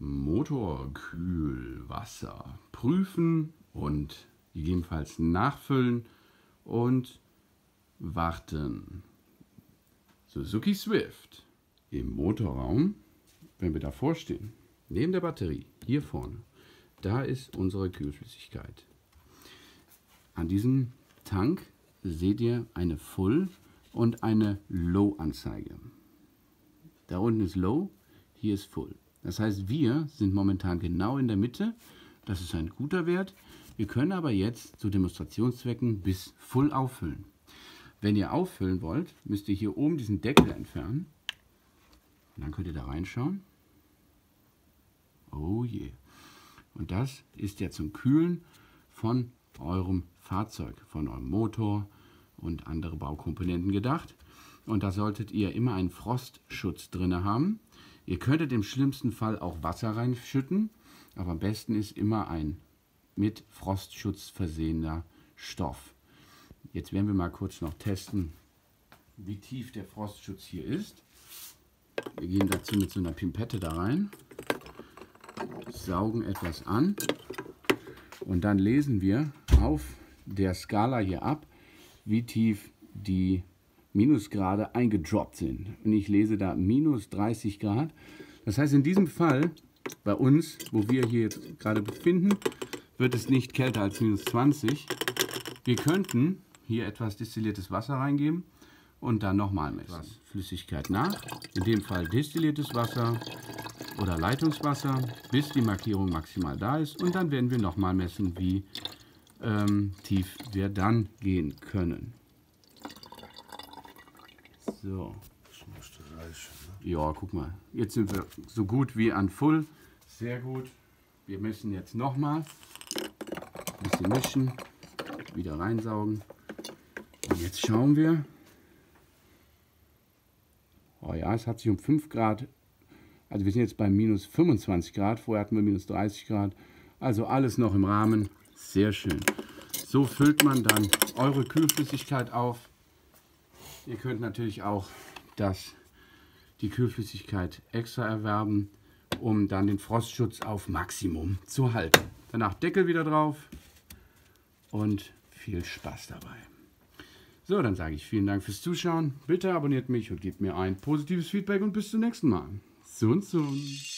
Motorkühlwasser prüfen und gegebenenfalls nachfüllen und warten. Suzuki Swift im Motorraum, wenn wir davor stehen, neben der Batterie, hier vorne, da ist unsere Kühlflüssigkeit. An diesem Tank seht ihr eine Full- und eine Low-Anzeige. Da unten ist Low, hier ist Full. Das heißt, wir sind momentan genau in der Mitte. Das ist ein guter Wert. Wir können aber jetzt zu Demonstrationszwecken bis Full auffüllen. Wenn ihr auffüllen wollt, müsst ihr hier oben diesen Deckel entfernen. Und dann könnt ihr da reinschauen. Oh je. Und das ist ja zum Kühlen von eurem Fahrzeug, von eurem Motor und andere Baukomponenten gedacht. Und da solltet ihr immer einen Frostschutz drin haben. Ihr könntet im schlimmsten Fall auch Wasser reinschütten, aber am besten ist immer ein mit Frostschutz versehener Stoff. Jetzt werden wir mal kurz noch testen, wie tief der Frostschutz hier ist. Wir gehen dazu mit so einer Pimpette da rein, saugen etwas an und dann lesen wir auf der Skala hier ab, wie tief die Minusgrade eingedroppt sind. Und ich lese da minus 30 Grad. Das heißt, in diesem Fall, bei uns, wo wir hier jetzt gerade befinden, wird es nicht kälter als minus 20. Wir könnten hier etwas destilliertes Wasser reingeben und dann nochmal messen. Flüssigkeit nach, in dem Fall destilliertes Wasser oder Leitungswasser, bis die Markierung maximal da ist. Und dann werden wir nochmal messen, wie tief wir dann gehen können. So. Das müsste reichen, ne? Ja, guck mal. Jetzt sind wir so gut wie an Full. Sehr gut. Wir müssen jetzt nochmal ein bisschen mischen, wieder reinsaugen. Und jetzt schauen wir. Oh ja, es hat sich um 5 Grad, also wir sind jetzt bei minus 25 Grad, vorher hatten wir minus 30 Grad. Also alles noch im Rahmen. Sehr schön. So füllt man dann eure Kühlflüssigkeit auf. Ihr könnt natürlich auch die Kühlflüssigkeit extra erwerben, um dann den Frostschutz auf Maximum zu halten. Danach Deckel wieder drauf und viel Spaß dabei. So, dann sage ich vielen Dank fürs Zuschauen. Bitte abonniert mich und gebt mir ein positives Feedback und bis zum nächsten Mal. So und so.